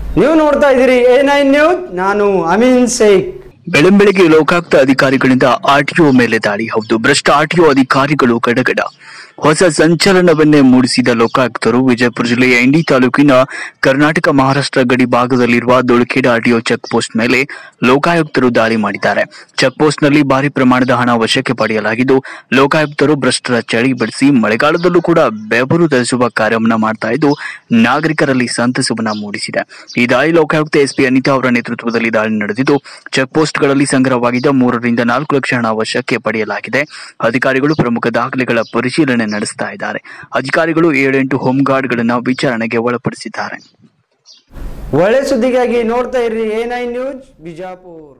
ನೀವು ನೋಡ್ತಾ ಇದ್ದೀರಿ A9 ನ್ಯೂಸ್. ನಾನು ಅಮೀನ್ ಶೇಖ್. ಬೆಳಂಬೆಳಗ್ಗೆ ಲೋಕಾಯುಕ್ತ ಅಧಿಕಾರಿಗಳಿಂದ ಆರ್ಟಿಒ ಮೇಲೆ ದಾಳಿ. ಹೌದು, ಭ್ರಷ್ಟ ಆರ್ಟಿಒ ಅಧಿಕಾರಿಗಳು ಗಡಗಡ. ಹೊಸ ಸಂಚಲನವನ್ನೇ ಮೂಡಿಸಿದ ಲೋಕಾಯುಕ್ತರು ವಿಜಯಪುರ ಜಿಲ್ಲೆಯ ಇಂಡಿ ತಾಲೂಕಿನ ಕರ್ನಾಟಕ ಮಹಾರಾಷ್ಟ್ರ ಗಡಿ ಭಾಗದಲ್ಲಿರುವ ದೊಳಖೇಡ ಆರ್ಟಿಒ ಚೆಕ್ ಪೋಸ್ಟ್ ಮೇಲೆ ಲೋಕಾಯುಕ್ತರು ದಾಳಿ ಮಾಡಿದ್ದಾರೆ. ಚೆಕ್ ಪೋಸ್ಟ್ ನಲ್ಲಿ ಭಾರಿ ಪ್ರಮಾಣದ ಹಣ ವಶಕ್ಕೆ ಪಡೆಯಲಾಗಿದ್ದು, ಲೋಕಾಯುಕ್ತರು ಭ್ರಷ್ಟರ ಚಳಿ ಬಿಡಿಸಿ ಮಳೆಗಾಲದಲ್ಲೂ ಕೂಡ ಬೆವರು ಧರಿಸುವ ಕಾರ್ಯವನ್ನ ಮಾಡ್ತಾ ಇದ್ದು ನಾಗರಿಕರಲ್ಲಿ ಸಂತಸವನ್ನ ಮೂಡಿಸಿದೆ. ಈ ದಾಳಿ ಲೋಕಾಯುಕ್ತ ಎಸ್ಪಿ ಅನಿತಾ ಅವರ ನೇತೃತ್ವದಲ್ಲಿ ದಾಳಿ ನಡೆದಿದ್ದು, ಚೆಕ್ ಪೋಸ್ಟ್ಗಳಲ್ಲಿ ಸಂಗ್ರಹವಾಗಿದ್ದ 3 ರಿಂದ 4 ಲಕ್ಷ ಹಣ ವಶಕ್ಕೆ ಪಡೆಯಲಾಗಿದೆ. ಅಧಿಕಾರಿಗಳು ಪ್ರಮುಖ ದಾಖಲೆಗಳ ಪರಿಶೀಲನೆ ನಡೆಸ್ತಾ ಇದ್ದಾರೆ. ಅಧಿಕಾರಿಗಳು 7-8 ಹೋಮ್ ಗಾರ್ಡ್ಗಳನ್ನು ವಿಚಾರಣೆಗೆ ಒಳಪಡಿಸಿದ್ದಾರೆ. ಒಳ್ಳೆ ಸುದ್ದಿಗಾಗಿ ನೋಡ್ತಾ ಇರ್ರಿ A9 ನ್ಯೂಸ್ ಬಿಜಾಪುರ್.